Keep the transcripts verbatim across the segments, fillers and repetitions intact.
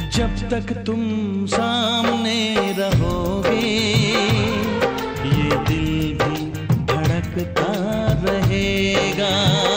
जब तक तुम सामने रहोगे ये दिल भी धड़कता रहेगा।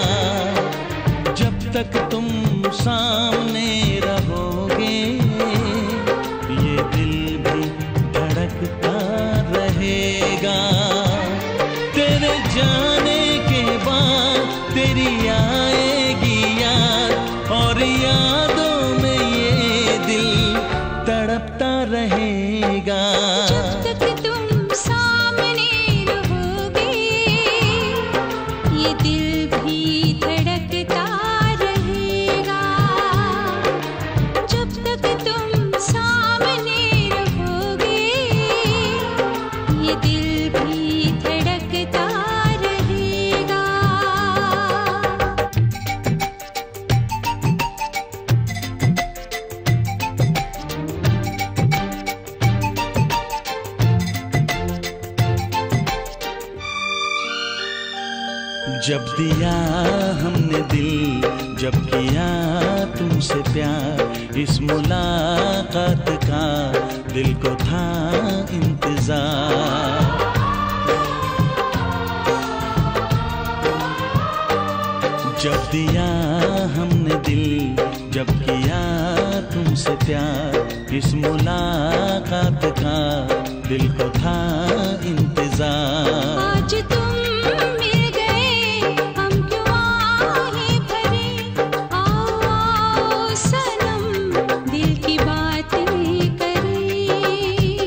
जब तक तुम सामने रहोगे ये दिल भी धड़कता रहेगा। तेरे जाने के बाद तेरी आएगी याद और यादों में ये दिल तड़पता रहेगा। जब तक तुम सामने रहोगे ये दिल भी धड़कता रहेगा। जब तक तुम सामने रहोगे ये दिल भी धड़कता रहेगा। जब दिया हमने दिल, जब किया तुमसे प्यार, इस मुलाकात का दिल को था इंतजार। जब दिया हमने दिल, जब किया तुमसे प्यार, इस मुलाकात का दिल को था इंतजार। आज तुम मिल गए हम क्यों आहें भरे, आओ आओ सनम दिल की बातें करें।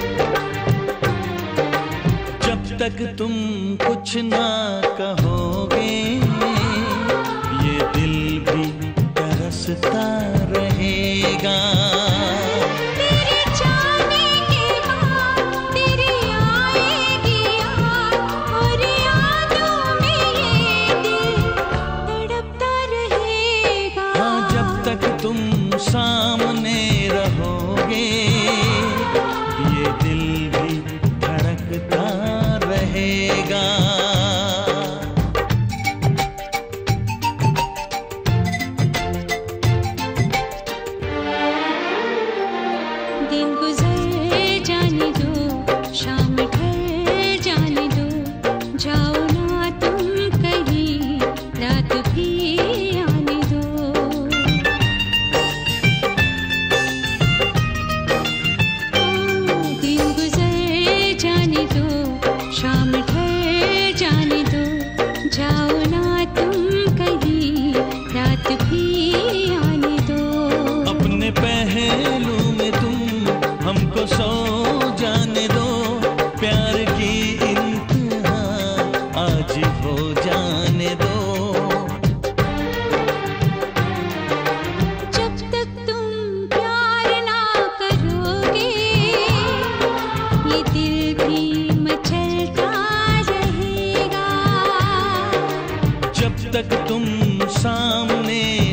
जब तक तुम कुछ ना कहोगे ये दिल भी तरसता रहेगा। तेरे जाने के बाद तेरी आएगी याद और यादों में ये दिल तड़पता रहेगा। हाँ, जब तक तुम सामने रहोगे ये दिल भी धड़कता रहेगा। दिन गुजर जाने दो, शाम ढल जाने दो, जाओ ना तुम कहीं, रात भी आने दो। दिन गुजर जाने दो, शाम ढल जाने दो, जाओ ना तुम कहीं, रात भी आने दो। अपने पहलू में तुम हमको सो जाने दो, प्यार की इंतहा आज हो जाने दो। जब तक तुम प्यार ना करोगे ये दिल भी मचलता रहेगा। जब तक तुम सामने